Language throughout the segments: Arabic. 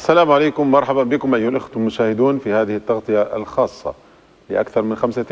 السلام عليكم، مرحبا بكم أيها الأخوة المشاهدون في هذه التغطية الخاصة. لأكثر من خمسة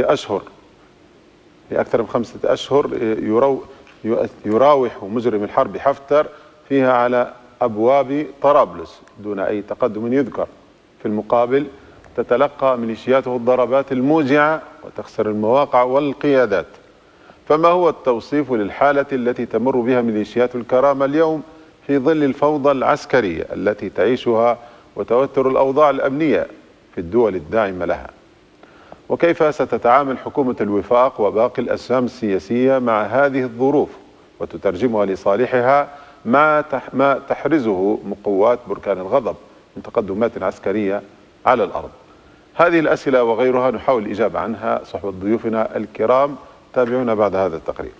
أشهر يراوح مجرم الحرب حفتر فيها على أبواب طرابلس دون أي تقدم يذكر. في المقابل تتلقى ميليشياته الضربات الموجعة وتخسر المواقع والقيادات. فما هو التوصيف للحالة التي تمر بها ميليشيات الكرامة اليوم في ظل الفوضى العسكرية التي تعيشها وتوتر الأوضاع الأمنية في الدول الداعمة لها؟ وكيف ستتعامل حكومة الوفاق وباقي الأسهام السياسية مع هذه الظروف وتترجمها لصالحها ما تحرزه مقوات بركان الغضب من تقدمات عسكرية على الأرض؟ هذه الأسئلة وغيرها نحاول الإجابة عنها صحبة ضيوفنا الكرام. تابعونا بعد هذا التقرير.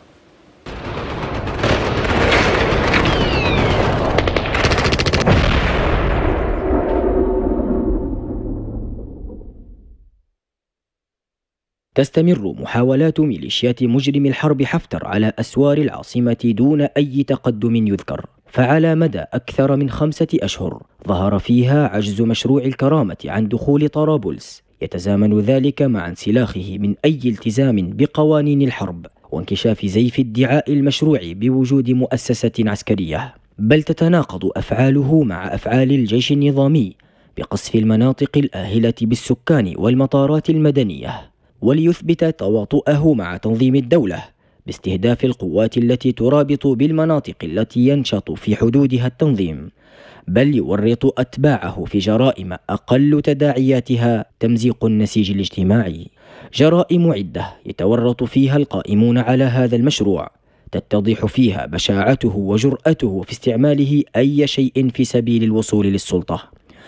تستمر محاولات ميليشيات مجرم الحرب حفتر على أسوار العاصمة دون أي تقدم يذكر، فعلى مدى أكثر من 5 أشهر ظهر فيها عجز مشروع الكرامة عن دخول طرابلس، يتزامن ذلك مع انسلاخه من أي التزام بقوانين الحرب وانكشاف زيف ادعاء المشروع بوجود مؤسسة عسكرية، بل تتناقض أفعاله مع أفعال الجيش النظامي بقصف المناطق الآهلة بالسكان والمطارات المدنية، وليثبت تواطؤه مع تنظيم الدولة باستهداف القوات التي ترابط بالمناطق التي ينشط في حدودها التنظيم، بل يورط أتباعه في جرائم أقل تداعياتها تمزيق النسيج الاجتماعي، جرائم عدة يتورط فيها القائمون على هذا المشروع، تتضح فيها بشاعته وجرأته في استعماله أي شيء في سبيل الوصول للسلطة،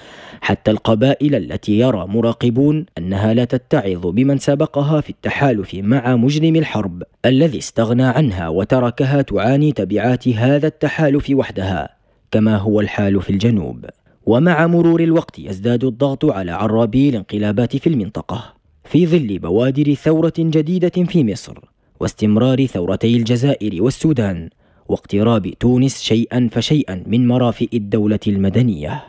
حتى القبائل التي يرى مراقبون أنها لا تتعظ بمن سبقها في التحالف مع مجرم الحرب الذي استغنى عنها وتركها تعاني تبعات هذا التحالف وحدها، كما هو الحال في الجنوب. ومع مرور الوقت يزداد الضغط على عرابي الانقلابات في المنطقة في ظل بوادر ثورة جديدة في مصر واستمرار ثورتي الجزائر والسودان واقتراب تونس شيئا فشيئا من مرافئ الدولة المدنية،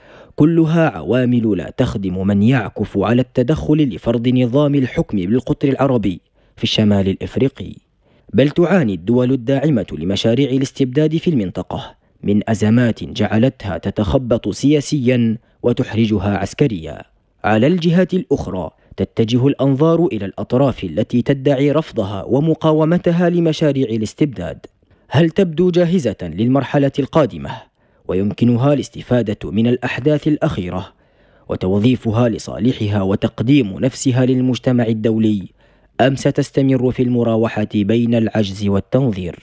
كلها عوامل لا تخدم من يعكف على التدخل لفرض نظام الحكم بالقطر العربي في الشمال الإفريقي، بل تعاني الدول الداعمة لمشاريع الاستبداد في المنطقة من أزمات جعلتها تتخبط سياسيا وتحرجها عسكريا. على الجهة الأخرى تتجه الأنظار إلى الأطراف التي تدعي رفضها ومقاومتها لمشاريع الاستبداد. هل تبدو جاهزة للمرحلة القادمة ويمكنها الاستفادة من الأحداث الأخيرة وتوظيفها لصالحها وتقديم نفسها للمجتمع الدولي، أم ستستمر في المراوحة بين العجز والتنظير؟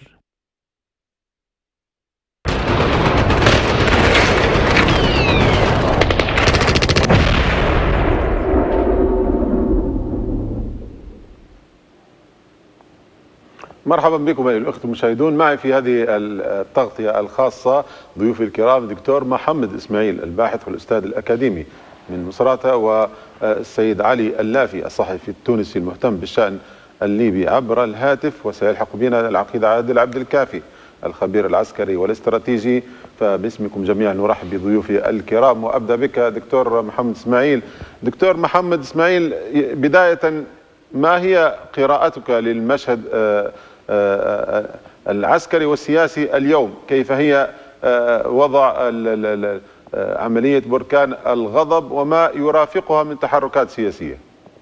مرحبا بكم أيها الأخوة المشاهدون. معي في هذه التغطية الخاصة ضيوفي الكرام الدكتور محمد إسماعيل الباحث والأستاذ الأكاديمي من مصراتة، والسيد علي اللافي الصحفي التونسي المهتم بالشأن الليبي عبر الهاتف، وسيلحق بنا العقيد عادل عبد الكافي الخبير العسكري والاستراتيجي. فباسمكم جميعا نرحب بضيوفي الكرام، وأبدأ بك دكتور محمد إسماعيل. دكتور محمد إسماعيل، بداية ما هي قراءتك للمشهد العسكري والسياسي اليوم؟ كيف هي وضع عملية بركان الغضب وما يرافقها من تحركات سياسية؟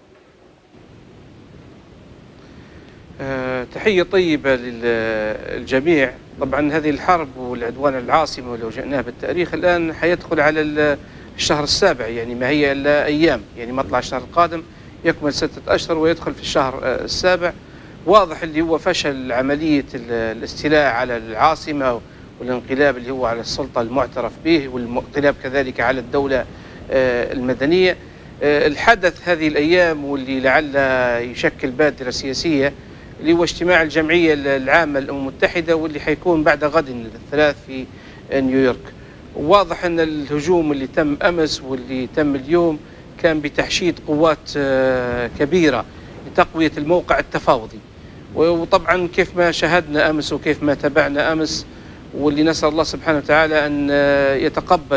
تحية طيبة للجميع. طبعا هذه الحرب والعدوان على العاصمة ولو جئناها بالتاريخ الآن حيدخل على الشهر السابع، يعني ما هي إلا أيام، يعني مطلع الشهر القادم يكمل 6 أشهر ويدخل في الشهر السابع. واضح اللي هو فشل عملية الاستيلاء على العاصمة والانقلاب اللي هو على السلطة المعترف به، والانقلاب كذلك على الدولة المدنية. الحدث هذه الأيام واللي لعل يشكل بادرة سياسية اللي هو اجتماع الجمعية العامة للأمم المتحدة واللي حيكون بعد غد الثلاث في نيويورك. واضح أن الهجوم اللي تم أمس واللي تم اليوم كان بتحشيد قوات كبيرة لتقوية الموقع التفاوضي، وطبعا كيف ما شاهدنا أمس وكيف ما تابعنا أمس، واللي نسأل الله سبحانه وتعالى أن يتقبل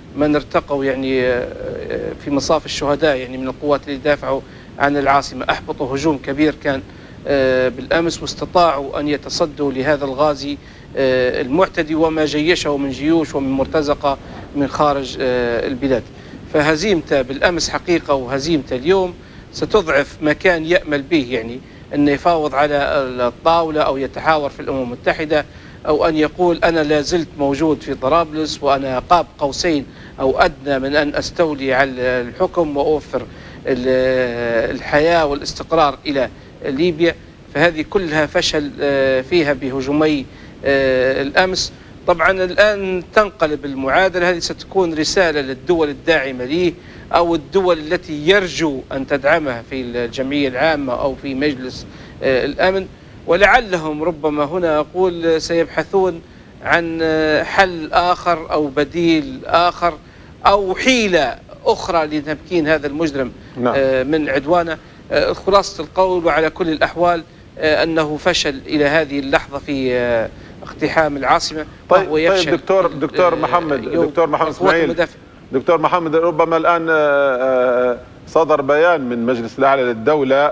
من ارتقوا يعني في مصاف الشهداء يعني من القوات اللي دافعوا عن العاصمة، أحبطوا هجوم كبير كان بالأمس، واستطاعوا أن يتصدوا لهذا الغازي المعتدي وما جيشه من جيوش ومن مرتزقة من خارج البلاد. فهزيمته بالأمس حقيقة وهزيمته اليوم ستضعف ما كان يأمل به، يعني أن يفاوض على الطاولة أو يتحاور في الأمم المتحدة، أو أن يقول أنا لا زلت موجود في طرابلس وأنا قاب قوسين أو أدنى من أن أستولي على الحكم وأوفر الحياة والاستقرار إلى ليبيا. فهذه كلها فشل فيها بهجومي الأمس. طبعا الآن تنقلب المعادلة، هذه ستكون رسالة للدول الداعمة ليه أو الدول التي يرجو أن تدعمها في الجمعية العامة أو في مجلس الأمن، ولعلهم ربما هنا أقول سيبحثون عن حل آخر أو بديل آخر أو حيلة أخرى لتمكين هذا المجرم من عدوانه. خلاصة القول وعلى كل الأحوال أنه فشل إلى هذه اللحظة في اقتحام العاصمة. طيب دكتور محمد اسماعيل، دكتور محمد، ربما الآن صدر بيان من مجلس الأعلى للدولة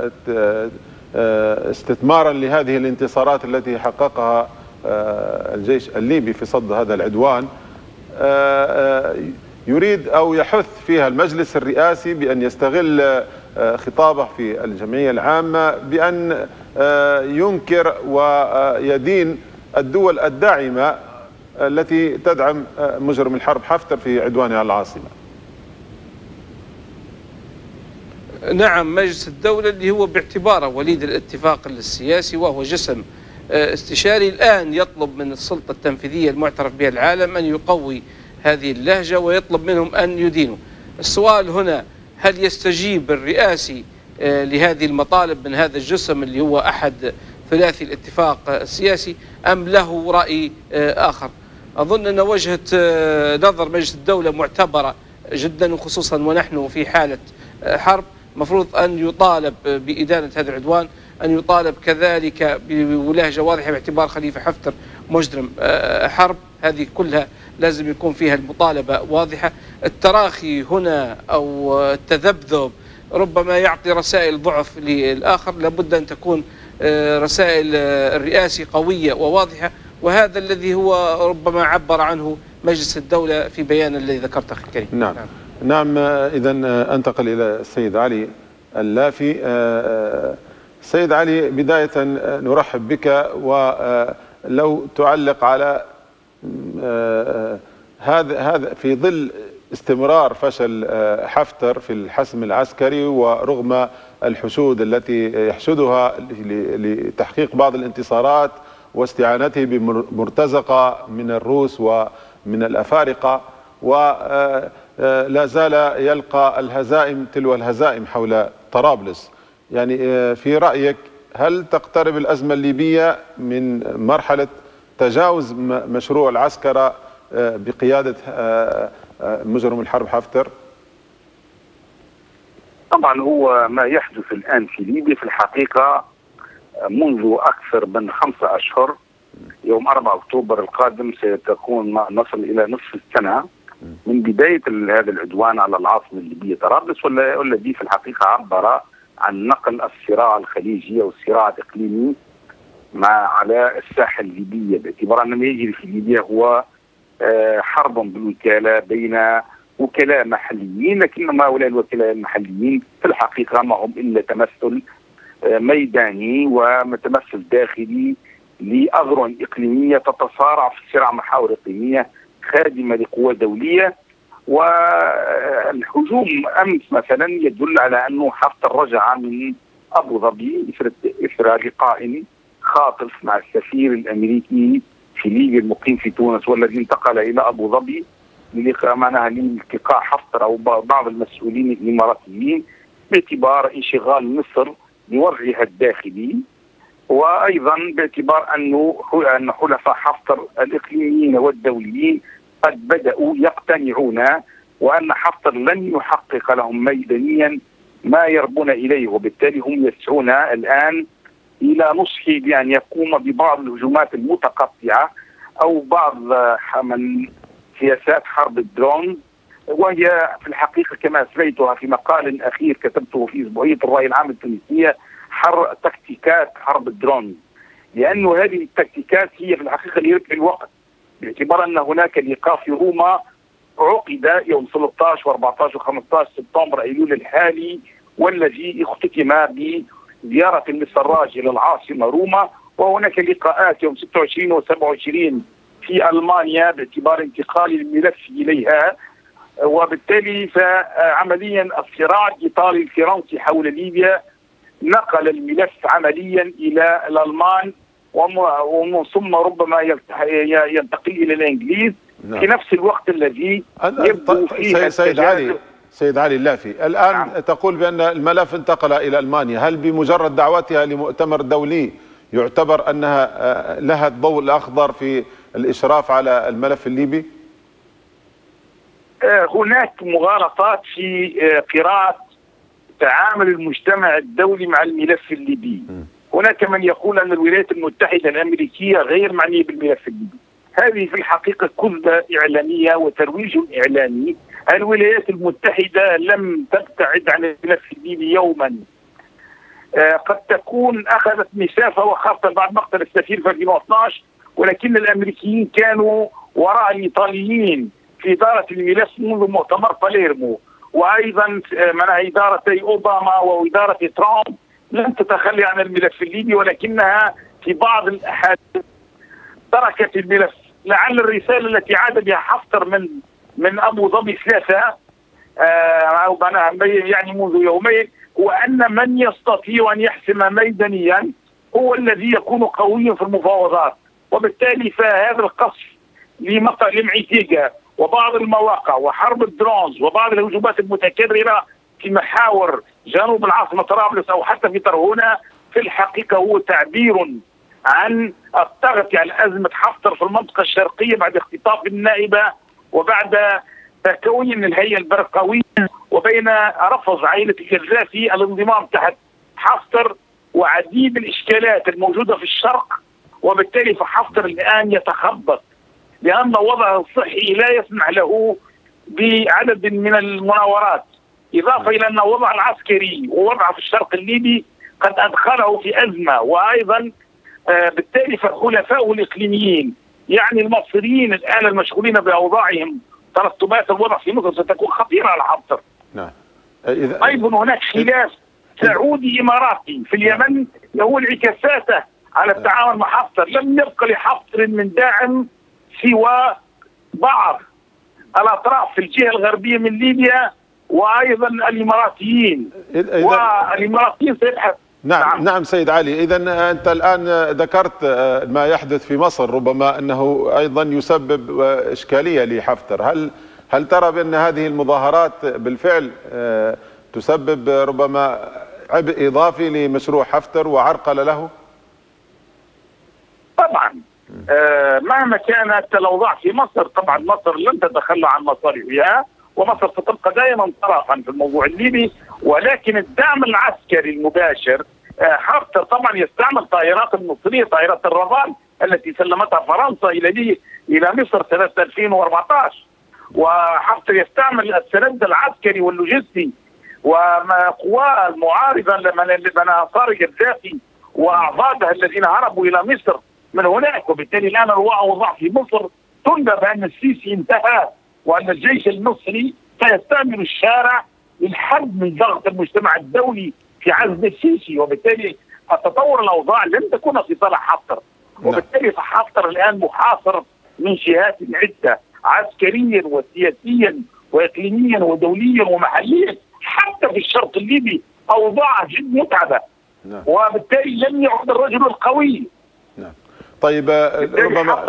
استثمارا لهذه الانتصارات التي حققها الجيش الليبي في صد هذا العدوان، يريد أو يحث فيها المجلس الرئاسي بأن يستغل خطابه في الجمعية العامة بأن ينكر ويدين الدول الداعمة التي تدعم مجرم الحرب حفتر في عدوانه على العاصمة. نعم، مجلس الدولة اللي هو باعتباره وليد الاتفاق السياسي وهو جسم استشاري الآن يطلب من السلطة التنفيذية المعترف بها العالم أن يقوي هذه اللهجة ويطلب منهم أن يدينوا. السؤال هنا هل يستجيب الرئاسي لهذه المطالب من هذا الجسم اللي هو أحد ثلاثي الاتفاق السياسي أم له رأي آخر؟ أظن أن وجهة نظر مجلس الدولة معتبرة جدا، وخصوصا ونحن في حالة حرب مفروض أن يطالب بإدانة هذا العدوان، أن يطالب كذلك بلهجة واضحة باعتبار خليفة حفتر مجرم حرب. هذه كلها لازم يكون فيها المطالبة واضحة. التراخي هنا أو التذبذب ربما يعطي رسائل ضعف للآخر، لابد أن تكون رسائل الرئاسي قوية وواضحة، وهذا الذي هو ربما عبر عنه مجلس الدولة في بيان الذي ذكرته أخي الكريم. نعم. إذا أنتقل إلى السيد علي اللافي. سيد علي، بداية نرحب بك، ولو تعلق على هذا في ظل استمرار فشل حفتر في الحسم العسكري ورغم الحشود التي يحشدها لتحقيق بعض الانتصارات واستعانته بمرتزقة من الروس ومن الأفارقة، ولا زال يلقى الهزائم تلو الهزائم حول طرابلس. يعني في رأيك هل تقترب الأزمة الليبية من مرحلة تجاوز مشروع العسكرة بقيادة مجرم الحرب حفتر؟ طبعا هو ما يحدث الآن في ليبيا في الحقيقة منذ أكثر من 5 أشهر. يوم 4 أكتوبر القادم ستكون نصل إلى نصف السنة من بداية هذا العدوان على العاصمة الليبية طرابلس، والذي في الحقيقة عبر عن نقل الصراع الخليجي أو الصراع الإقليمي على الساحة الليبية، باعتبار أن ما يجري في ليبيا هو حرب بالوكالة بين وكلاء محليين، لكن هؤلاء الوكلاء المحليين في الحقيقة ما هم إلا تمثل ميداني وتمثل داخلي لأذرع إقليمية تتصارع في صراع محاور إقليمية خادمة لقوى دولية. والهجوم أمس مثلا يدل على أنه حفتر رجع من أبو ظبي إثر لقاء خاطف مع السفير الأمريكي في ليبيا المقيم في تونس، والذي انتقل إلى أبو ظبي لالتقاء حفتر أو بعض المسؤولين الإماراتيين باعتبار انشغال مصر بوضعها الداخلي، وأيضا باعتبار أن حلفاء حفتر الإقليميين والدوليين قد بدأوا يقتنعون وأن حفتر لن يحقق لهم ميدانيا ما يربون إليه، وبالتالي هم يسعون الآن إلى نصحه بأن يقوم ببعض الهجومات المتقطعة أو بعض من سياسات حرب الدرون، وهي في الحقيقة كما أسريتها في مقال أخير كتبته في أسبوعية الرأي العام التونسية، تكتيكات حرب الدرون. لأن هذه التكتيكات هي في الحقيقة لربح الوقت، باعتبار أن هناك لقاء في روما عقد يوم 13 و14 و15 سبتمبر أيلول الحالي، والذي اختتم بزيارة السراج إلى العاصمة روما، وهناك لقاءات يوم 26 و27 في ألمانيا باعتبار انتقال الملف إليها. وبالتالي فعمليا الصراع الإيطالي الفرنسي حول ليبيا نقل الملف عمليا إلى الألمان، ومن ثم ربما ينتقل إلى الإنجليز في نفس الوقت الذي يبدو فيه سيد علي اللافي. الآن تقول بأن الملف انتقل إلى ألمانيا، هل بمجرد دعوتها لمؤتمر دولي يعتبر أنها لها الضوء الأخضر في الإشراف على الملف الليبي؟ هناك مغالطات في قراءة تعامل المجتمع الدولي مع الملف الليبي. هناك من يقول أن الولايات المتحدة الأمريكية غير معنية بالملف الليبي. هذه في الحقيقة كذبة إعلامية وترويج إعلامي. الولايات المتحدة لم تبتعد عن الملف الليبي يوما. قد تكون أخذت مسافة وخاصة بعد مقتل السفير في 2012، ولكن الأمريكيين كانوا وراء الإيطاليين في إدارة الملف منذ مؤتمر باليرمو، وأيضا إدارتي أوباما وإدارة ترامب لم تتخلى عن الملف الليبي، ولكنها في بعض الأحاديث تركت الملف. لعل الرسالة التي عاد بها حفتر من أبو ظبي 3 يعني منذ يومين هو أن من يستطيع أن يحسم ميدانيا هو الذي يكون قويا في المفاوضات. وبالتالي فهذا القصف لمعيتيغا وبعض المواقع وحرب الدرونز وبعض الهجومات المتكررة في محاور جنوب العاصمة طرابلس أو حتى في ترهونة في الحقيقة هو تعبير عن التغطية على أزمة حفتر في المنطقة الشرقية بعد اختطاف النائبة وبعد تكوين الهيئة البرقوية، وبين رفض عائلة القذافي الانضمام تحت حفتر وعديد الإشكالات الموجودة في الشرق. وبالتالي فحفتر الآن يتخبط لأن وضعه الصحي لا يسمح له بعدد من المناورات، إضافة إلى أن وضع العسكري ووضعه في الشرق الليبي قد أدخله في أزمة. وأيضا بالتالي فالحلفاء الإقليميين يعني المصريين الآن المشغولين بأوضاعهم ترتبات الوضع في مصر ستكون خطيرة على حفتر. نعم. أيضا هناك خلاف سعودي إماراتي في اليمن له انعكاساته على التعامل مع حفتر. لم يبق لحفتر من داعم سوى بعض الأطراف في الجهة الغربية من ليبيا وأيضا الإماراتيين، والإماراتيين سيبحث. نعم سيد علي، إذا أنت الآن ذكرت ما يحدث في مصر ربما أنه أيضا يسبب إشكالية لحفتر. هل ترى بأن هذه المظاهرات بالفعل تسبب ربما عبء إضافي لمشروع حفتر وعرقلة له؟ طبعا مهما كانت الأوضاع في مصر، طبعا مصر لن تتخلى عن مصالحها ومصر ستبقى دائما طرفا في الموضوع الليبي، ولكن الدعم العسكري المباشر حفتر طبعا يستعمل طائرات المصرية، طائرات الرافال التي سلمتها فرنسا إلى مصر سنة 2014، وحفتر يستعمل السند العسكري واللوجستي وقواه المعارضة لمن أنصار القذافي وأعضاده الذين هربوا إلى مصر من هناك. وبالتالي الآن الأوضاع في مصر تنبأ بأن السيسي انتهى وأن الجيش المصري سيستعمل الشارع للحد من ضغط المجتمع الدولي في عزل السيسي، وبالتالي تطور الأوضاع لن تكون في صالح حفتر. وبالتالي فحفتر الآن محاصر من جهات عدة عسكريا وسياسيا وإقليميا ودوليا ومحليا، حتى في الشرق الليبي أوضاع جد متعبة. وبالتالي لم يعد الرجل القوي. طيب ربما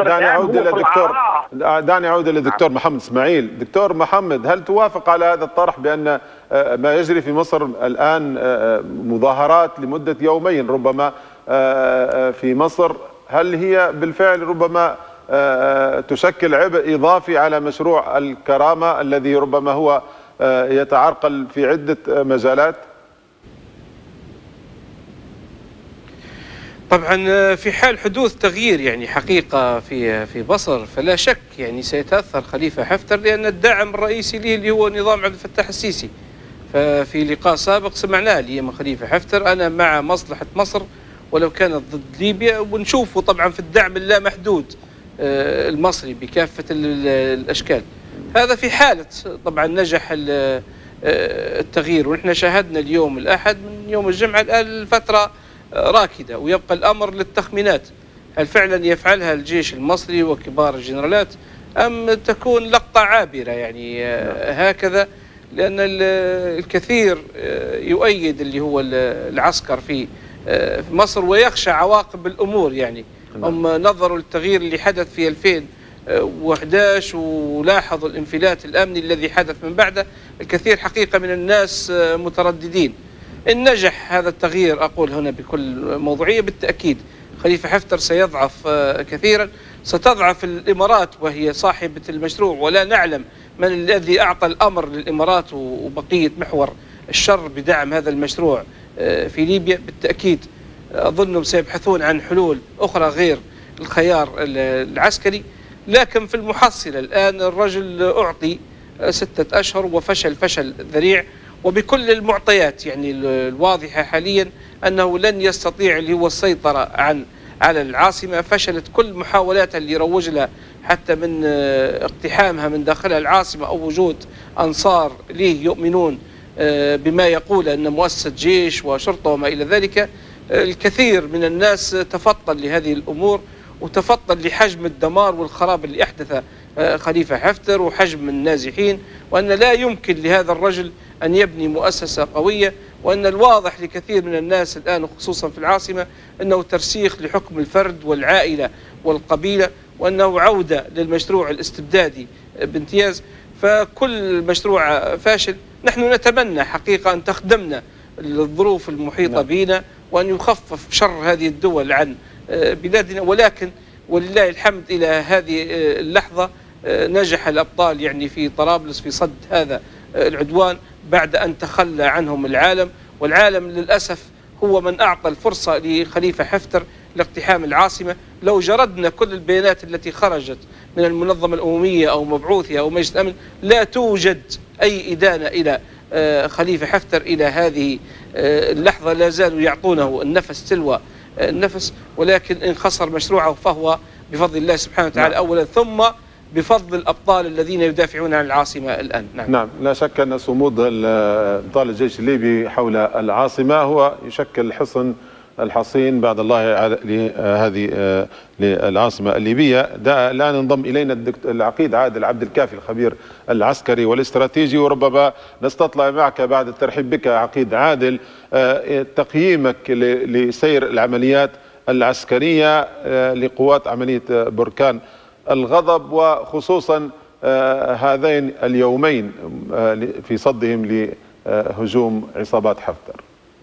دعني أعود إلى الدكتور محمد إسماعيل. دكتور محمد، هل توافق على هذا الطرح بأن ما يجري في مصر الآن مظاهرات لمدة يومين ربما في مصر، هل هي بالفعل ربما تشكل عبء إضافي على مشروع الكرامة الذي ربما هو يتعرقل في عدة مجالات؟ طبعا في حال حدوث تغيير يعني حقيقة في مصر، فلا شك يعني سيتأثر خليفة حفتر، لأن الداعم الرئيسي له اللي هو نظام عبد الفتاح السيسي. ففي لقاء سابق سمعناه لأيام خليفة حفتر: أنا مع مصلحة مصر ولو كانت ضد ليبيا. ونشوفه طبعا في الدعم اللامحدود المصري بكافة الأشكال. هذا في حالة طبعا نجح التغيير. ونحن شاهدنا اليوم الأحد من يوم الجمعة الآن الفترة راكدة، ويبقى الأمر للتخمينات: هل فعلا يفعلها الجيش المصري وكبار الجنرالات أم تكون لقطة عابرة يعني هكذا؟ لأن الكثير يؤيد اللي هو العسكر في مصر ويخشى عواقب الأمور. يعني هم نظروا للتغيير اللي حدث في 2011 ولاحظوا الانفلات الأمني الذي حدث من بعده. الكثير حقيقة من الناس مترددين. إن نجح هذا التغيير، أقول هنا بكل موضوعية، بالتأكيد خليفة حفتر سيضعف كثيرا. ستضعف الإمارات وهي صاحبة المشروع، ولا نعلم من الذي أعطى الأمر للإمارات وبقية محور الشر بدعم هذا المشروع في ليبيا. بالتأكيد أظنهم سيبحثون عن حلول أخرى غير الخيار العسكري. لكن في المحصلة الآن الرجل أعطي 6 أشهر وفشل فشل ذريع، وبكل المعطيات يعني الواضحة حاليا أنه لن يستطيع اللي هو السيطرة على العاصمة. فشلت كل محاولاتها اللي روج لها، حتى من اقتحامها من داخلها العاصمة أو وجود أنصار ليه يؤمنون بما يقول أن مؤسسة جيش وشرطة وما إلى ذلك. الكثير من الناس تفطن لهذه الأمور، وتفطن لحجم الدمار والخراب اللي أحدث خليفة حفتر وحجم النازحين، وأن لا يمكن لهذا الرجل أن يبني مؤسسة قوية. وأن الواضح لكثير من الناس الآن خصوصا في العاصمة أنه ترسيخ لحكم الفرد والعائلة والقبيلة، وأنه عودة للمشروع الاستبدادي بامتياز. فكل مشروع فاشل. نحن نتمنى حقيقة أن تخدمنا الظروف المحيطة بنا، وأن يخفف شر هذه الدول عن بلادنا. ولكن ولله الحمد إلى هذه اللحظة نجح الأبطال يعني في طرابلس في صد هذا العدوان بعد أن تخلى عنهم العالم. والعالم للأسف هو من أعطى الفرصة لخليفة حفتر لاقتحام العاصمة. لو جردنا كل البيانات التي خرجت من المنظمة الأممية أو مبعوثها أو مجلس الأمن، لا توجد أي إدانة إلى خليفة حفتر إلى هذه اللحظة. لا زالوا يعطونه النفس تلو النفس، ولكن إن خسر مشروعه فهو بفضل الله سبحانه وتعالى أولا، ثم بفضل الأبطال الذين يدافعون عن العاصمة الآن. نعم، لا شك أن صمود أبطال الجيش الليبي حول العاصمة هو يشكل حصن الحصين بعد الله لهذه للعاصمة الليبية. الآن انضم إلينا العقيد عادل عبد الكافي الخبير العسكري والاستراتيجي، وربما نستطلع معك بعد الترحيب بك عقيد عادل تقييمك لسير العمليات العسكرية لقوات عملية بركان الغضب، وخصوصا هذين اليومين في صدهم لهجوم عصابات حفتر.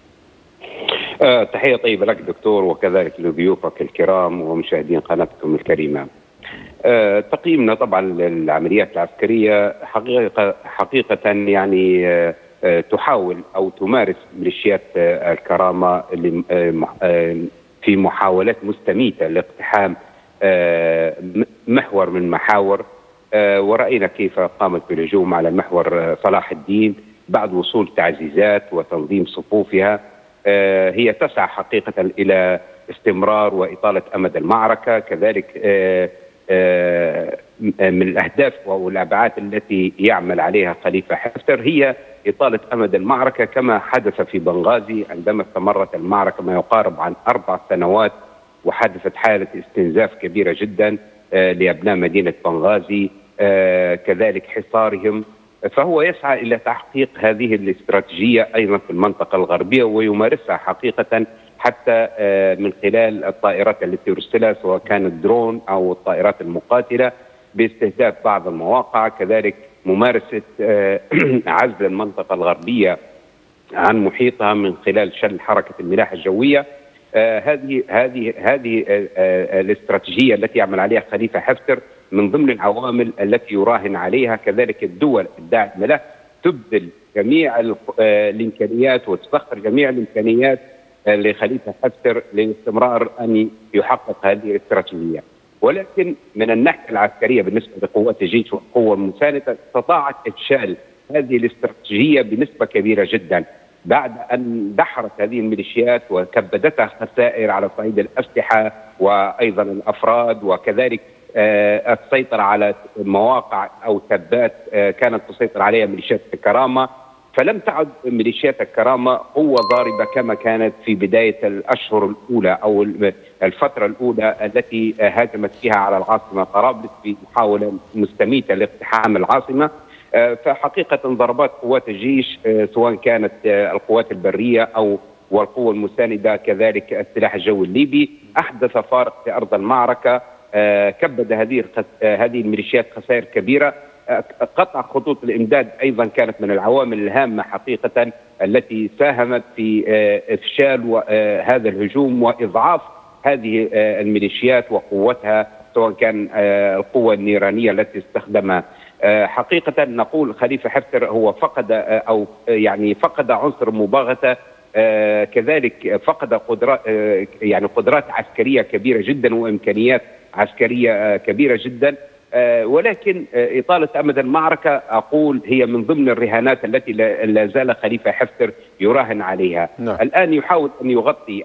تحية طيبة لك دكتور، وكذلك لضيوفك الكرام ومشاهدين قناتكم الكريمة. تقييمنا طبعا للعمليات العسكرية حقيقة يعني تحاول أو تمارس ميليشيات الكرامة في محاولات مستميتة لاقتحام محور من محاور، ورأينا كيف قامت بالهجوم على محور صلاح الدين بعد وصول تعزيزات وتنظيم صفوفها. هي تسعى حقيقة إلى استمرار وإطالة أمد المعركة. كذلك من الأهداف والأبعاد التي يعمل عليها خليفة حفتر هي إطالة أمد المعركة، كما حدث في بنغازي عندما استمرت المعركة ما يقارب عن 4 سنوات، وحدثت حالة استنزاف كبيرة جدا لأبناء مدينة بنغازي، كذلك حصارهم. فهو يسعى إلى تحقيق هذه الاستراتيجية أيضا في المنطقة الغربية، ويمارسها حقيقة حتى من خلال الطائرات التي يرسلها، سواء كانت درون أو الطائرات المقاتلة، باستهداف بعض المواقع. كذلك ممارسة عزل المنطقة الغربية عن محيطها من خلال شل حركة الملاحة الجوية. هذه الاستراتيجية التي يعمل عليها خليفة حفتر من ضمن العوامل التي يراهن عليها. كذلك الدول الداعمة له تبذل جميع الإمكانيات وتسخر جميع الإمكانيات لخليفة حفتر للاستمرار أن يحقق هذه الاستراتيجية. ولكن من الناحية العسكرية بالنسبة لقوات الجيش والقوة المساندة استطاعت إفشال هذه الاستراتيجية بنسبة كبيرة جدا بعد أن دحرت هذه الميليشيات وكبدتها خسائر على صعيد الأسلحة وأيضا الأفراد، وكذلك السيطرة على مواقع أو تبات كانت تسيطر عليها ميليشيات الكرامة. فلم تعد ميليشيات الكرامة قوة ضاربة كما كانت في بداية الأشهر الأولى أو الفترة الأولى التي هاجمت فيها على العاصمة طرابلس في محاولة مستميتة لاقتحام العاصمة. فحقيقة ضربات قوات الجيش سواء كانت القوات البرية أو والقوة المساندة كذلك السلاح الجوي الليبي أحدث فارق في أرض المعركة، كبد هذه الميليشيات خسائر كبيرة. قطع خطوط الإمداد أيضا كانت من العوامل الهامة حقيقة التي ساهمت في إفشال هذا الهجوم وإضعاف هذه الميليشيات وقوتها، سواء كان القوة النيرانية التي استخدمها. حقيقة نقول خليفة حفتر هو فقد أو يعني فقد عنصر مباغتة، كذلك فقد قدرات عسكرية كبيرة جدا وإمكانيات عسكرية كبيرة جدا. ولكن إطالة أمد المعركة أقول هي من ضمن الرهانات التي لا زال خليفة حفتر يراهن عليها. نعم. الآن يحاول أن يغطي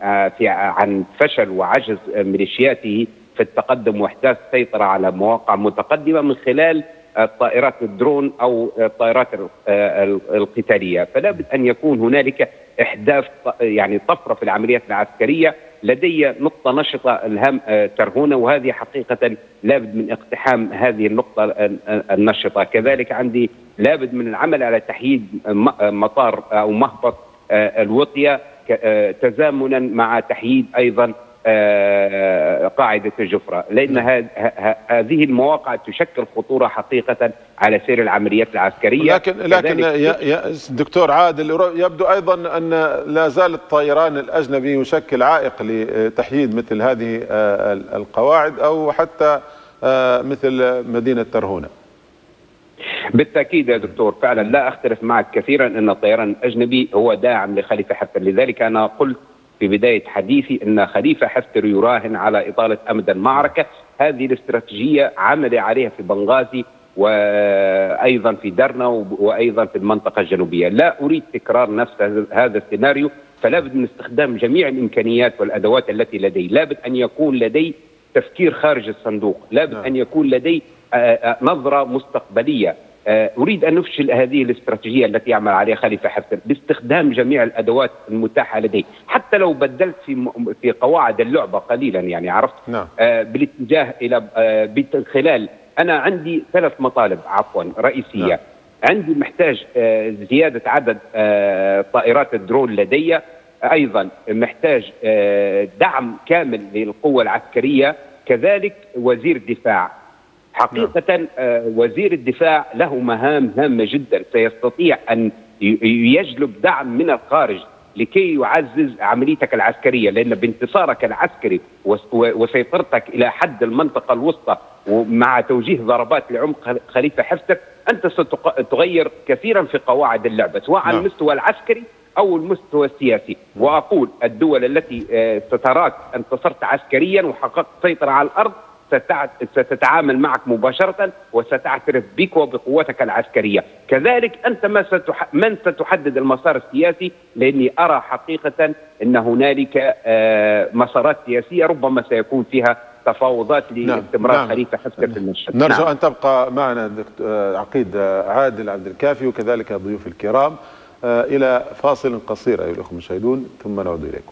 عن فشل وعجز ميليشياته في التقدم واحداث سيطرة على مواقع متقدمة من خلال طائرات الدرون أو الطائرات القتالية. فلا بد أن يكون هنالك إحداث يعني طفرة في العمليات العسكرية. لدي نقطة نشطة الهام ترهونة، وهذه حقيقة لابد من اقتحام هذه النقطة النشطة. كذلك عندي لابد من العمل على تحييد مطار أو مهبط الوطية تزامنا مع تحييد أيضا قاعدة الجفرة، لأن هذه المواقع تشكل خطورة حقيقة على سير العمليات العسكرية. لكن يا دكتور عادل، يبدو أيضا أن لا زال الطيران الأجنبي يشكل عائق لتحييد مثل هذه القواعد أو حتى مثل مدينة ترهونة. بالتأكيد يا دكتور، فعلا لا أختلف معك كثيرا أن الطيران الأجنبي هو داعم لخليفة حفتر. لذلك أنا قلت في بداية حديثي أن خليفة حفتر يراهن على إطالة أمد المعركة. هذه الاستراتيجية عمل عليها في بنغازي وأيضا في درنا وأيضا في المنطقة الجنوبية. لا أريد تكرار نفس هذا السيناريو، فلا بد من استخدام جميع الإمكانيات والأدوات التي لدي. لا بد أن يكون لدي تفكير خارج الصندوق، لا بد أن يكون لدي نظرة مستقبلية. أريد أن نفشل هذه الاستراتيجية التي يعمل عليها خليفة حفتر باستخدام جميع الأدوات المتاحة لدي، حتى لو بدلت في قواعد اللعبة قليلا، يعني عرفت. بالاتجاه إلى خلال أنا عندي 3 مطالب رئيسية. عندي محتاج زيادة عدد طائرات الدرون لدي، أيضا محتاج دعم كامل للقوة العسكرية، كذلك وزير الدفاع. حقيقة وزير الدفاع له مهام هامة جدا، سيستطيع أن يجلب دعم من الخارج لكي يعزز عمليتك العسكرية، لأن بانتصارك العسكري وسيطرتك إلى حد المنطقة الوسطى ومع توجيه ضربات لعمق خليفة حفتر أنت ستغير كثيرا في قواعد اللعبة، سواء على المستوى العسكري أو المستوى السياسي. وأقول الدول التي ستراك انتصرت عسكريا وحققت سيطرة على الأرض ستتعامل معك مباشرة وستعترف بك وبقوتك العسكرية. كذلك أنت من ستحدد المسار السياسي، لأني أرى حقيقة أن هنالك مسارات سياسية ربما سيكون فيها تفاوضات لاستمرار خليفة حفتر في المشهد. نرجو أن تبقى معنا عقيد عادل عبد الكافي وكذلك ضيوف الكرام إلى فاصل قصير أيها الأخوة المشاهدون، ثم نعود إليكم.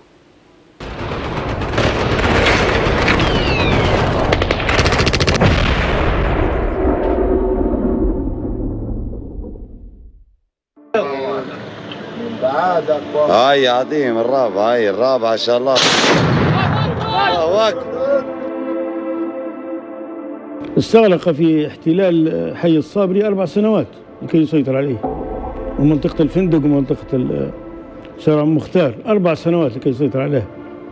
هاي عظيم الرابعة، هاي الرابعة ان شاء الله. استغرق في احتلال حي الصابري 4 سنوات لكي يسيطر عليه، ومنطقة الفندق ومنطقة شارع مختار 4 سنوات لكي يسيطر عليها.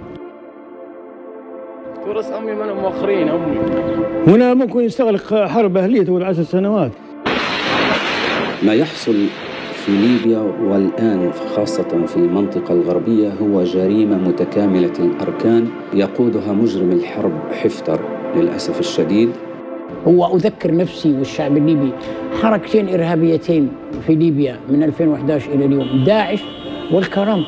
ورث أمي من مؤخرين أمي. هنا ممكن يستغرق حرب أهلية تقول 10 سنوات. ما يحصل في ليبيا والآن خاصة في المنطقة الغربية هو جريمة متكاملة الأركان يقودها مجرم الحرب حفتر للأسف الشديد. هو أذكر نفسي والشعب الليبي حركتين إرهابيتين في ليبيا من 2011 إلى اليوم، داعش والكرم.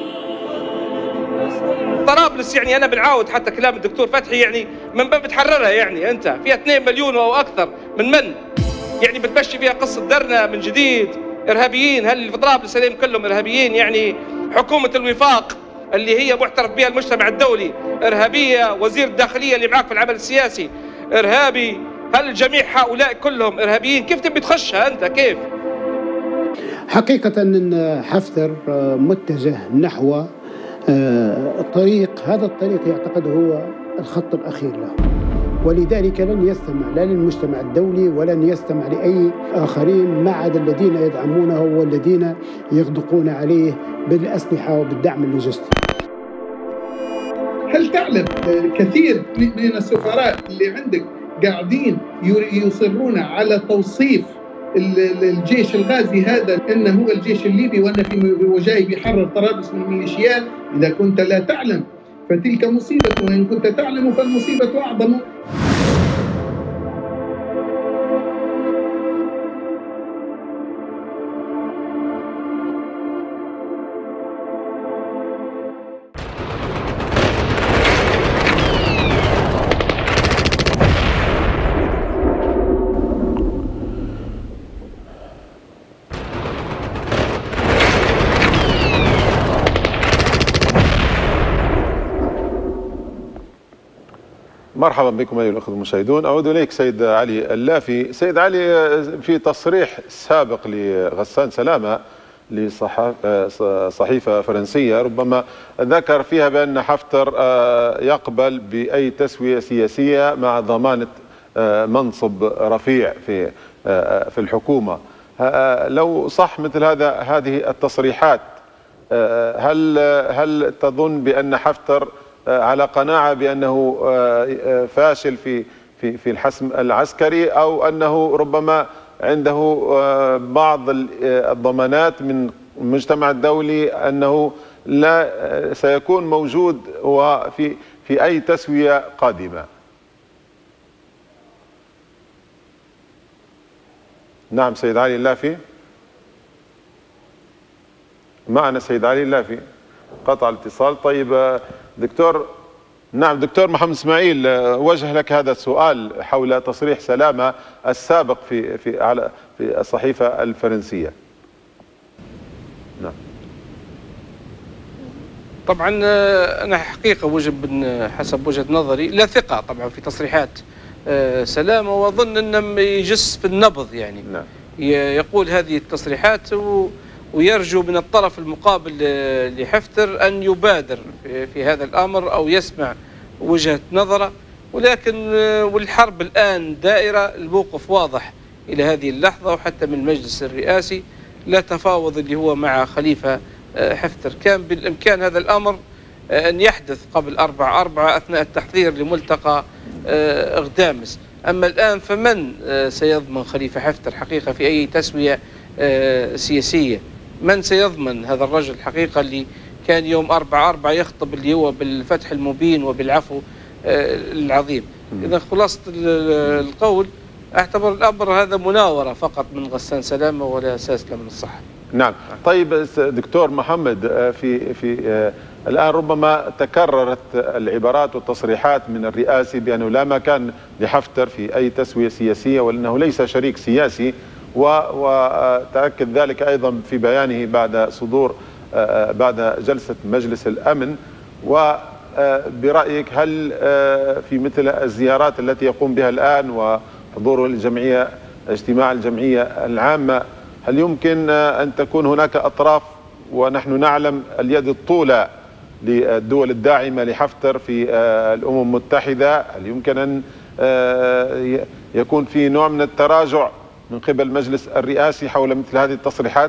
طرابلس يعني أنا بنعاود حتى كلام الدكتور فتحي، يعني من باب تحررها، يعني أنت فيها 2 مليون أو أكثر من يعني بتمشي فيها قصة درنا من جديد إرهابيين. هل في طرابلس هذين كلهم إرهابيين؟ يعني حكومة الوفاق اللي هي معترف بها المجتمع الدولي إرهابية، وزير الداخلية اللي معك في العمل السياسي إرهابي، هل جميع هؤلاء كلهم إرهابيين؟ كيف تبي تخشها أنت؟ كيف؟ حقيقة أن حفتر متجه نحو طريق، هذا الطريق يعتقد هو الخط الأخير له، ولذلك لن يستمع لا للمجتمع الدولي ولن يستمع لأي آخرين ما عدا الذين يدعمونه والذين يغدقون عليه بالأسلحة وبالدعم اللوجستي. هل تعلم كثير من السفراء اللي عندك قاعدين يصرون على توصيف الجيش الغازي هذا انه هو الجيش الليبي وانه هو جاي بيحرر طرابلس من الميليشيات؟ اذا كنت لا تعلم فتلك مصيبة، وإن كنت تعلم فالمصيبة أعظم. مرحبا بكم أيها الأخوة المشاهدون. أعود إليك سيد علي اللافي. سيد علي، في تصريح سابق لغسان سلامة لصحيفة فرنسية ربما ذكر فيها بأن حفتر يقبل بأي تسوية سياسية مع ضمانة منصب رفيع في الحكومة. لو صح مثل هذه التصريحات، هل تظن بأن حفتر على قناعة بأنه فاشل في الحسم العسكري، أو أنه ربما عنده بعض الضمانات من المجتمع الدولي أنه لا سيكون موجود في أي تسوية قادمة؟ نعم سيد علي اللافي، معنا سيد علي اللافي، قطع الاتصال. طيب دكتور، نعم دكتور محمد اسماعيل، وجه لك هذا السؤال حول تصريح سلامة السابق في الصحيفة الفرنسية. نعم. طبعا انا حقيقة حسب وجهة نظري لا ثقة طبعا في تصريحات سلامة، واظن انه يجس في النبض، يعني نعم. يقول هذه التصريحات ويرجو من الطرف المقابل لحفتر أن يبادر في هذا الأمر أو يسمع وجهة نظره، ولكن والحرب الآن دائرة، الموقف واضح إلى هذه اللحظة، وحتى من المجلس الرئاسي لا تفاوض اللي هو مع خليفة حفتر. كان بالإمكان هذا الأمر أن يحدث قبل 4/4 أثناء التحضير لملتقى غدامس. أما الآن فمن سيضمن خليفة حفتر حقيقة في أي تسوية سياسية؟ من سيضمن هذا الرجل حقيقة اللي كان يوم 4/4 يخطب اللي هو بالفتح المبين وبالعفو العظيم؟ إذا خلاصة القول أعتبر الأمر هذا مناورة فقط من غسان سلامة ولا أساس له من الصحة. نعم. طيب دكتور محمد، في الآن ربما تكررت العبارات والتصريحات من الرئاسي بأنه لا مكان لحفتر في أي تسوية سياسية وأنه ليس شريك سياسي، وتأكد ذلك أيضا في بيانه بعد جلسة مجلس الأمن. وبرأيك هل في مثل الزيارات التي يقوم بها الآن وحضور الجمعية اجتماع الجمعية العامة، هل يمكن أن تكون هناك أطراف، ونحن نعلم اليد الطولى للدول الداعمة لحفتر في الأمم المتحدة، هل يمكن أن يكون في نوع من التراجع من قبل المجلس الرئاسي حول مثل هذه التصريحات؟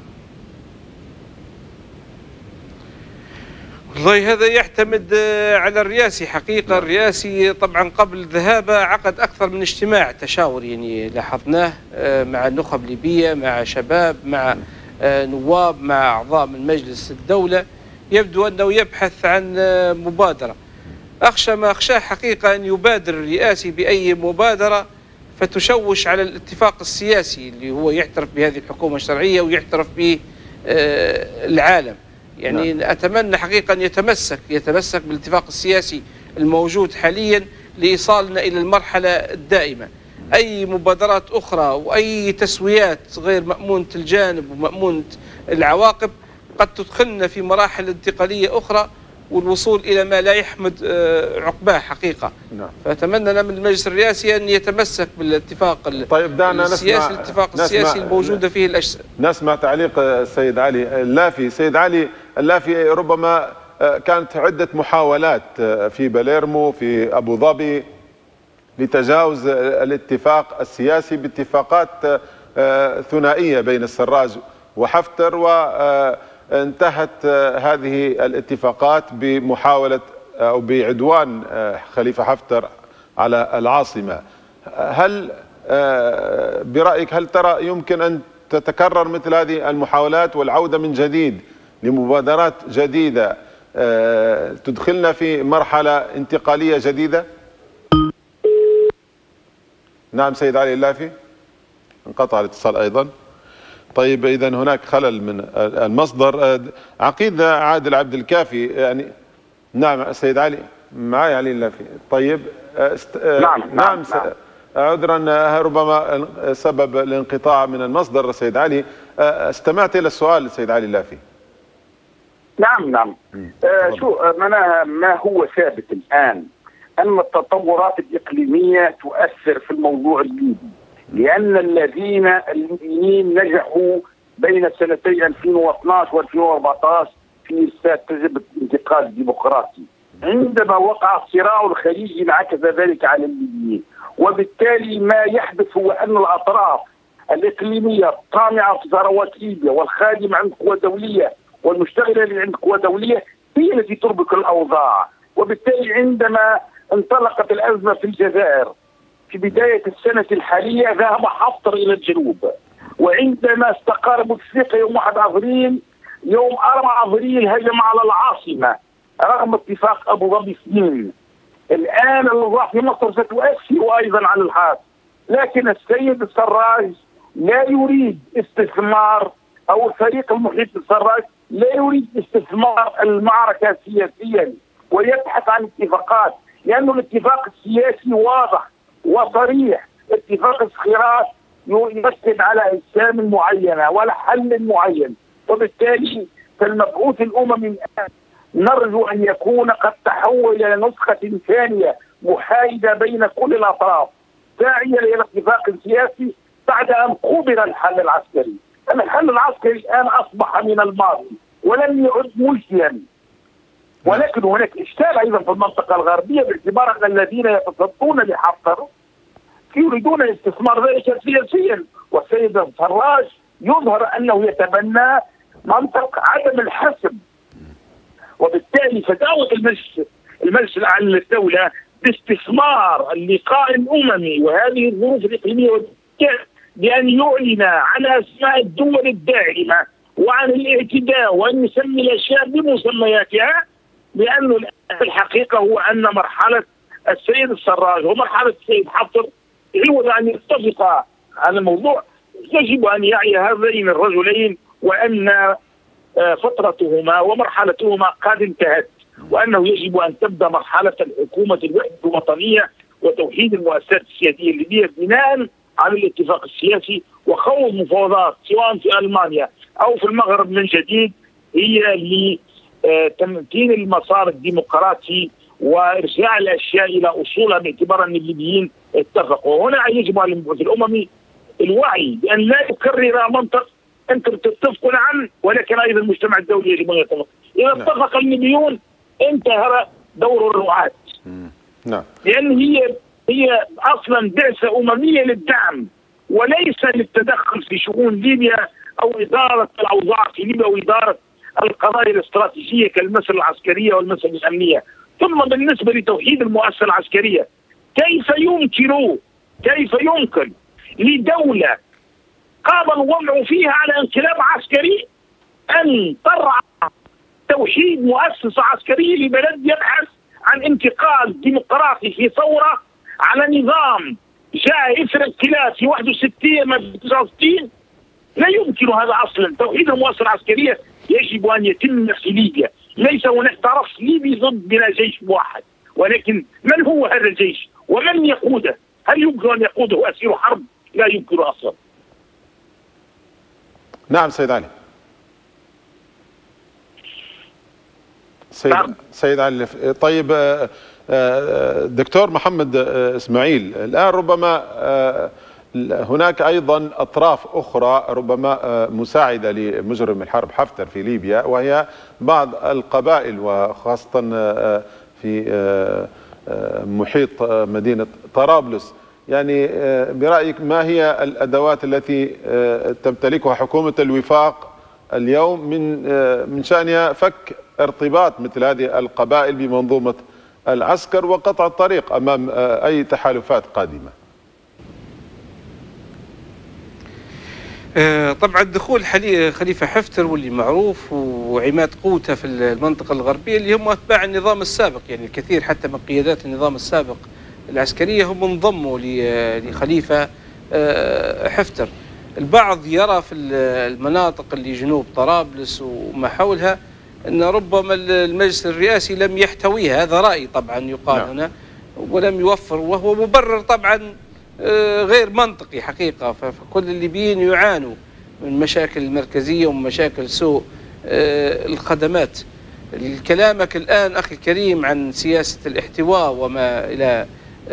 والله هذا يعتمد على الرئاسي حقيقة. الرئاسي طبعا قبل ذهابه عقد أكثر من اجتماع تشاور، يعني لاحظناه مع النخب الليبية، مع شباب، مع نواب مع أعضاء من مجلس الدولة، يبدو أنه يبحث عن مبادرة. أخشى ما أخشاه حقيقة أن يبادر الرئاسي بأي مبادرة فتشوش على الاتفاق السياسي اللي هو يعترف بهذه الحكومة الشرعية ويعترف به العالم. يعني أتمنى حقيقة أن يتمسك بالاتفاق السياسي الموجود حاليا لإيصالنا إلى المرحلة الدائمة. أي مبادرات أخرى وأي تسويات غير مأمونة الجانب ومأمونة العواقب قد تدخلنا في مراحل انتقالية أخرى والوصول إلى ما لا يحمد عقباه حقيقة. فأتمنى من المجلس الرئاسي أن يتمسك بالاتفاق السياسي، الاتفاق السياسي الموجودة فيه الأجزاء. نسمع تعليق السيد علي اللافي. سيد علي اللافي، ربما كانت عدة محاولات في باليرمو في أبو ظبي لتجاوز الاتفاق السياسي باتفاقات ثنائية بين السراج وحفتر، وانتهت هذه الاتفاقات بمحاولة أو بعدوان خليفة حفتر على العاصمة. هل برأيك ترى يمكن أن تتكرر مثل هذه المحاولات والعودة من جديد لمبادرات جديدة تدخلنا في مرحلة انتقالية جديدة؟ نعم سيد علي اللافي، انقطع الاتصال أيضا. طيب إذا هناك خلل من المصدر. عقيد عادل عبد الكافي، يعني نعم سيد علي معي علي اللافي. طيب نعم. عذرا ربما سبب الانقطاع من المصدر. سيد علي، استمعت إلى السؤال سيد علي اللافي. نعم. ما هو ثابت الآن أن التطورات الإقليمية تؤثر في الموضوع الليبي، لأن الليبيين نجحوا بين سنتي 2012 و2014 في تجربة الانتقال الديمقراطي. عندما وقع الصراع الخليجي انعكس ذلك على الليبيين، وبالتالي ما يحدث هو أن الأطراف الإقليمية الطامعة في ثروات ليبيا والخادمة عند قوى دولية والمشتغلة عند قوى دولية هي التي تربك الأوضاع. وبالتالي عندما انطلقت الأزمة في الجزائر في بداية السنة الحالية ذهب حفتر إلى الجنوب، وعندما استقر بوتفليقة يوم 1 أبريل، يوم 4 أبريل هجم على العاصمة رغم اتفاق أبو ظبي 2. الآن الوضع في مصر ستؤثر أيضا على الحال، لكن السيد السراج لا يريد استثمار، أو الفريق المحيط بالسراج لا يريد استثمار المعركة سياسيا ويبحث عن اتفاقات، لأنه الاتفاق السياسي واضح وصريح. اتفاق الصخيرات يركز على أجسام معينة ولا حل معين، وبالتالي فالمبعوث الأممي الآن نرجو أن يكون قد تحول إلى نسخة ثانية محايدة بين كل الأطراف داعية إلى اتفاق سياسي بعد أن قبل الحل العسكري. الحل العسكري الآن أصبح من الماضي ولم يعد مجديا، ولكن هناك إشكال أيضا في المنطقة الغربية باعتبار أن الذين يتصدون لحفتر يريدون استثمار ذلك سياسيا، والسيد السراج يظهر أنه يتبنى منطق عدم الحسم. وبالتالي فدعوة المجلس الأعلى للدولة باستثمار اللقاء الأممي وهذه الظروف الإقليمية بأن يعلن عن أسماء الدول الداعمة وعن الاعتداء وأن يسمي الأشياء بمسمياتها، لأنه الحقيقة هو أن مرحلة السيد السراج ومرحلة السيد حفتر عوض أن يتفقا على الموضوع يجب أن يعي هذين الرجلين وأن فترتهما ومرحلتهما قد انتهت، وأنه يجب أن تبدأ مرحلة الحكومة الوحدة الوطنية وتوحيد المؤسسات السيادية الليبية بناء على الاتفاق السياسي وخوض مفاوضات سواء في ألمانيا أو في المغرب من جديد هي لتمكين المسار الديمقراطي وإرجاع الأشياء إلى أصولها باعتبار أن الليبيين اتفقوا. وهنا يجب على المبعوث الأممي الوعي بأن لا يكرر منطق أنتم تتفقوا نعم ولكن أيضا المجتمع الدولي يجب أن يتفق. إذا اتفق الليبيون انتهى دور الرعاة. نعم. لأن هي أصلا بعثة أممية للدعم وليس للتدخل في شؤون ليبيا أو إدارة الأوضاع في ليبيا وإدارة القضايا الاستراتيجية كالمسألة العسكرية والمسألة الأمنية. ثم بالنسبة لتوحيد المؤسسة العسكرية، كيف يمكن لدولة قام الوضع فيها على انقلاب عسكري، أن طرح توحيد مؤسسة عسكرية لبلد يبحث عن انتقال ديمقراطي في ثورة على نظام جاء إثر انقلاب في 61 من 69. لا يمكن هذا أصلا. توحيد المؤسسة العسكرية يجب أن يتم في ليبيا. ليس هناك طرف ليبي ضد بلا جيش واحد، ولكن من هو هذا الجيش ومن يقوده؟ هل يمكن أن يقوده أسير حرب؟ لا يمكن أصلا. نعم سيد علي. سيد علي. طيب دكتور محمد إسماعيل، الآن ربما هناك أيضا أطراف أخرى ربما مساعدة لمجرم الحرب حفتر في ليبيا، وهي بعض القبائل وخاصة في محيط مدينة طرابلس. يعني برأيك ما هي الأدوات التي تمتلكها حكومة الوفاق اليوم من شأنها فك ارتباط مثل هذه القبائل بمنظومة العسكر وقطع الطريق أمام أي تحالفات قادمة؟ طبعا دخول خليفة حفتر واللي معروف وعماد قوته في المنطقة الغربية اللي هم أتباع النظام السابق، يعني الكثير حتى من قيادات النظام السابق العسكرية هم انضموا لخليفة حفتر. البعض يرى في المناطق اللي جنوب طرابلس وما حولها أن ربما المجلس الرئاسي لم يحتويها، هذا رأي طبعا يقال هنا، ولم يوفر، وهو مبرر طبعا غير منطقي حقيقة. فكل الليبيين يعانوا من مشاكل المركزية ومن مشاكل سوء الخدمات. كلامك الآن أخي الكريم عن سياسة الاحتواء وما إلى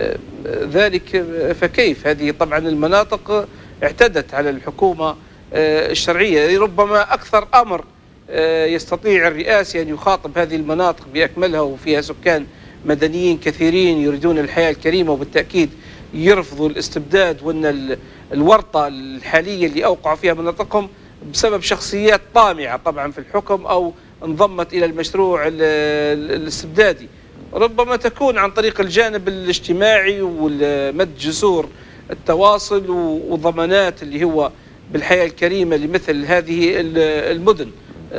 ذلك، فكيف؟ هذه طبعا المناطق اعتدت على الحكومة الشرعية. ربما أكثر أمر يستطيع الرئاسي أن يخاطب هذه المناطق بأكملها وفيها سكان مدنيين كثيرين يريدون الحياة الكريمة وبالتأكيد يرفضوا الاستبداد، وأن الورطة الحالية اللي أوقعوا فيها مناطقهم بسبب شخصيات طامعة طبعا في الحكم أو انضمت إلى المشروع الاستبدادي. ربما تكون عن طريق الجانب الاجتماعي ومد جسور التواصل وضمانات اللي هو بالحياة الكريمة لمثل هذه المدن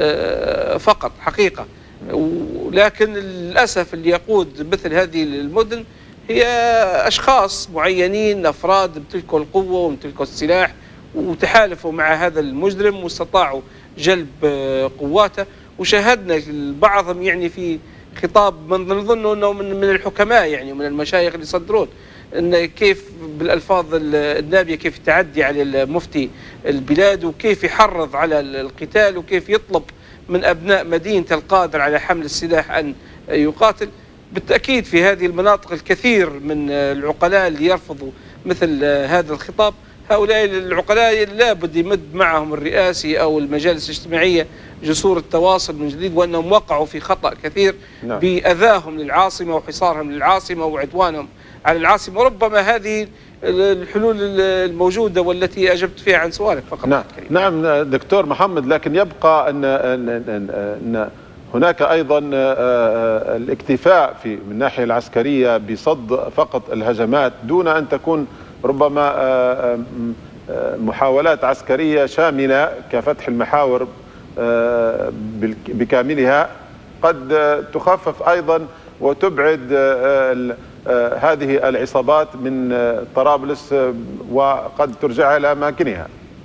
فقط حقيقة. ولكن للأسف اللي يقود مثل هذه المدن هي أشخاص معينين، أفراد امتلكوا القوة وامتلكوا السلاح وتحالفوا مع هذا المجرم واستطاعوا جلب قواته. وشاهدنا بعضهم يعني في خطاب من نظن أنه من الحكماء يعني ومن المشايخ اللي يصدرون أن كيف بالألفاظ النابية كيف تعدي على مفتي البلاد وكيف يحرض على القتال وكيف يطلب من أبناء مدينة القادر على حمل السلاح أن يقاتل. بالتأكيد في هذه المناطق الكثير من العقلاء اللي يرفضوا مثل هذا الخطاب. هؤلاء العقلاء لابد يمد معهم الرئاسي أو المجالس الاجتماعية جسور التواصل من جديد، وأنهم وقعوا في خطأ كثير بأذاهم للعاصمة وحصارهم للعاصمة وعدوانهم على العاصمة. وربما هذه الحلول الموجودة والتي أجبت فيها عن سؤالك فقط. نعم دكتور محمد، لكن يبقى أن هناك أيضا الاكتفاء من الناحية العسكرية بصد فقط الهجمات دون أن تكون ربما محاولات عسكرية شاملة كفتح المحاور بكاملها قد تخفف أيضا وتبعد هذه العصابات من طرابلس وقد ترجعها إلى أماكنها.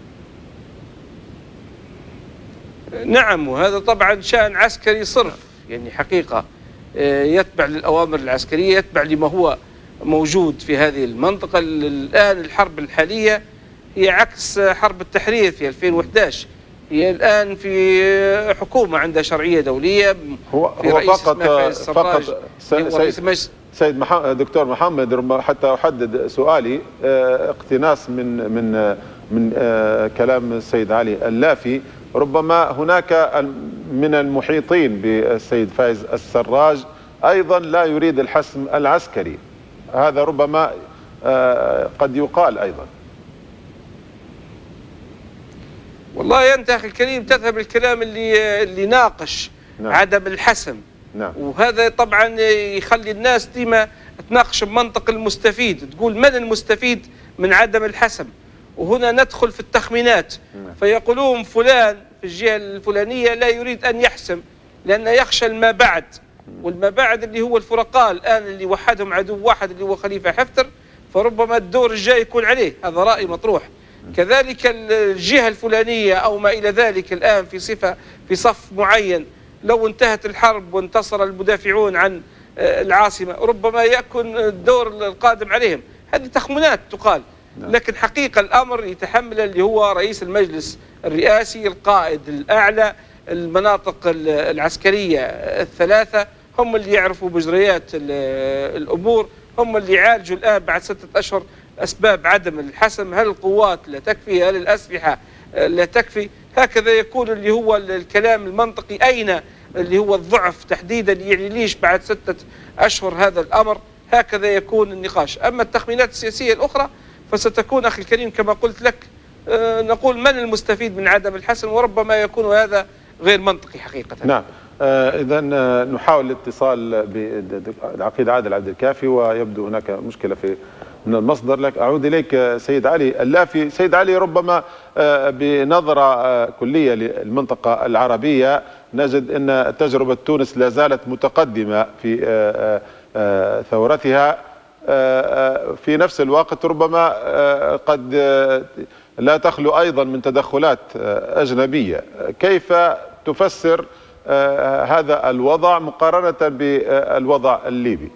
نعم، وهذا طبعا شأن عسكري صرف يعني حقيقة، يتبع للأوامر العسكرية، يتبع لما هو موجود في هذه المنطقة. الآن الحرب الحالية هي عكس حرب التحرير في 2011. هي الآن في حكومة عندها شرعية دولية. هو فقط سيد دكتور محمد، حتى أحدد سؤالي اقتناص من كلام السيد علي اللافي، ربما هناك من المحيطين بالسيد فايز السراج أيضا لا يريد الحسم العسكري، هذا ربما قد يقال أيضا. والله أنت أخي الكريم تذهب الكلام اللي ناقش عدم الحسم، وهذا طبعا يخلي الناس ديما تناقش بمنطق المستفيد، تقول من المستفيد من عدم الحسم. وهنا ندخل في التخمينات، فيقولون فلان في الجهة الفلانية لا يريد أن يحسم لأنه يخشى الما بعد، والما بعد اللي هو الفرقاء الآن اللي وحدهم عدو واحد اللي هو خليفة حفتر، فربما الدور الجاي يكون عليه. هذا رأي مطروح. كذلك الجهة الفلانية أو ما إلى ذلك الآن في صف معين، لو انتهت الحرب وانتصر المدافعون عن العاصمة ربما يكون الدور القادم عليهم. هذه تخمينات تقال، لكن حقيقة الأمر يتحمل اللي هو رئيس المجلس الرئاسي، القائد الأعلى، المناطق العسكرية الثلاثة، هم اللي يعرفوا مجريات الأمور، هم اللي يعالجوا الآن بعد 6 أشهر أسباب عدم الحسم. هل القوات لا تكفي؟ هل الأسلحة لا تكفي؟ هكذا يكون اللي هو الكلام المنطقي. أين اللي هو الضعف تحديدا؟ يعني ليش بعد 6 أشهر هذا الأمر؟ هكذا يكون النقاش. أما التخمينات السياسية الأخرى فستكون أخي الكريم كما قلت لك، نقول من المستفيد من عدم الحسم، وربما يكون هذا غير منطقي حقيقة. نعم. إذا نحاول الاتصال بالعقيد عادل عبد الكافي، ويبدو هناك مشكلة من المصدر. لك أعود إليك سيد علي اللافي. سيد علي، ربما بنظرة كلية للمنطقة العربية نجد أن تجربة تونس لا زالت متقدمة في ثورتها، في نفس الوقت ربما قد لا تخلو أيضا من تدخلات أجنبية. كيف تفسر هذا الوضع مقارنة بالوضع الليبي؟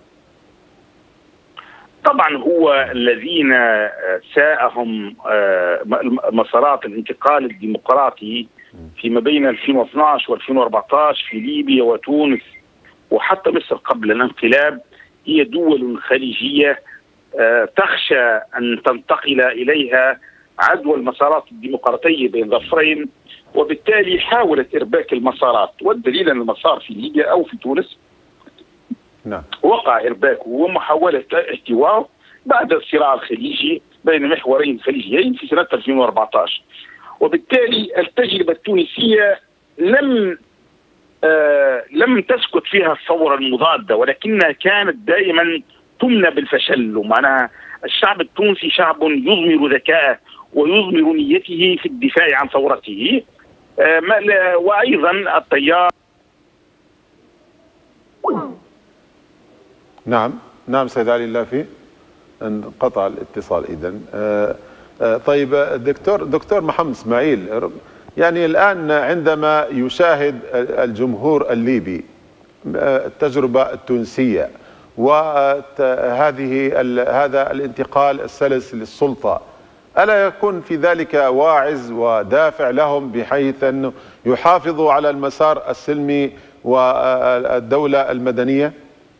طبعا هو الذين ساءهم مسارات الانتقال الديمقراطي فيما بين 2012 و2014 في ليبيا وتونس وحتى مصر قبل الانقلاب هي دول خليجية تخشى أن تنتقل إليها عدوى المسارات الديمقراطية بين ظفرين، وبالتالي حاولت إرباك المسارات. والدليل أن المسار في ليبيا أو في تونس نعم وقع إرباكه ومحاولة احتوائه بعد الصراع الخليجي بين محورين خليجيين في سنة 2014. وبالتالي التجربة التونسية لم تسكت فيها الثورة المضادة، ولكنها كانت دائما تمنى بالفشل. ومعناها الشعب التونسي شعب يضمر ذكاءه ويضمر نيته في الدفاع عن ثورته. وأيضا التيار. نعم سيد علي اللافي، انقطع الاتصال إذن. طيب دكتور محمد اسماعيل، يعني الآن عندما يشاهد الجمهور الليبي التجربة التونسية هذا الانتقال السلس للسلطة، ألا يكون في ذلك واعز ودافع لهم بحيث أنه يحافظوا على المسار السلمي والدولة المدنية؟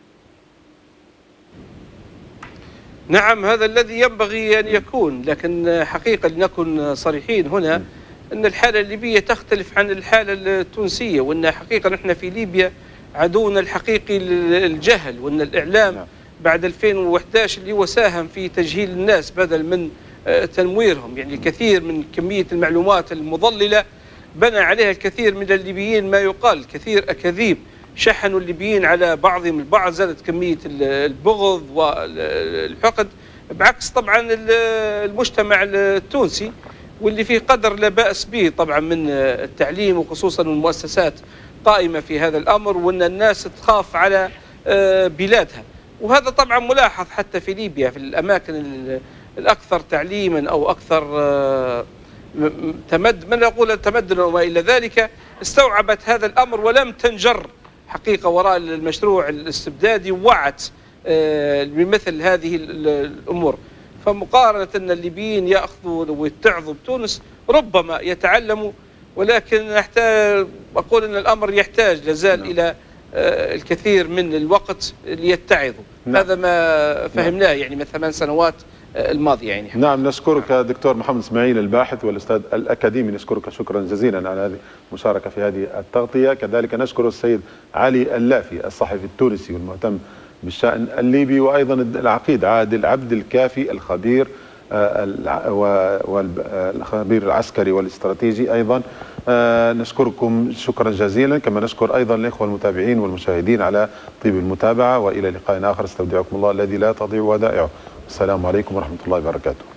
نعم، هذا الذي ينبغي أن يكون، لكن حقيقة لنكن صريحين هنا أن الحالة الليبية تختلف عن الحالة التونسية، وأن حقيقة نحن في ليبيا عدونا الحقيقي الجهل، وأن الإعلام بعد 2011 اللي هو ساهم في تجهيل الناس بدل من تنويرهم. يعني الكثير من كمية المعلومات المضللة بنى عليها الكثير من الليبيين ما يقال كثير أكاذيب، شحنوا الليبيين على بعضهم البعض، زادت كمية البغض والحقد، بعكس طبعا المجتمع التونسي واللي فيه قدر لا بأس به طبعا من التعليم، وخصوصا المؤسسات قائمة في هذا الأمر، وأن الناس تخاف على بلادها. وهذا طبعا ملاحظ حتى في ليبيا في الأماكن الأكثر تعليما أو أكثر من يقول تمدنا وما إلى ذلك، استوعبت هذا الأمر ولم تنجر حقيقة وراء المشروع الاستبدادي، ووعت بمثل هذه الأمور. فمقارنة أن الليبيين يأخذوا ويتعظوا بتونس ربما يتعلموا، ولكن أقول أن الأمر يحتاج لازال إلى الكثير من الوقت ليتعظوا. هذا ما فهمناه يعني من 8 سنوات الماضية يعني. نعم، نشكرك دكتور محمد اسماعيل الباحث والأستاذ الأكاديمي، نشكرك شكرا جزيلا على هذه المشاركة في هذه التغطية. كذلك نشكر السيد علي اللافي الصحفي التونسي والمهتم بالشأن الليبي، وأيضا العقيد عادل عبد الكافي الخبير والخبير العسكري والاستراتيجي أيضا. نشكركم شكرا جزيلا، كما نشكر أيضا الإخوة المتابعين والمشاهدين على طيب المتابعة، وإلى لقاء آخر استودعكم الله الذي لا تضيع ودائعه. السلام عليكم ورحمة الله وبركاته.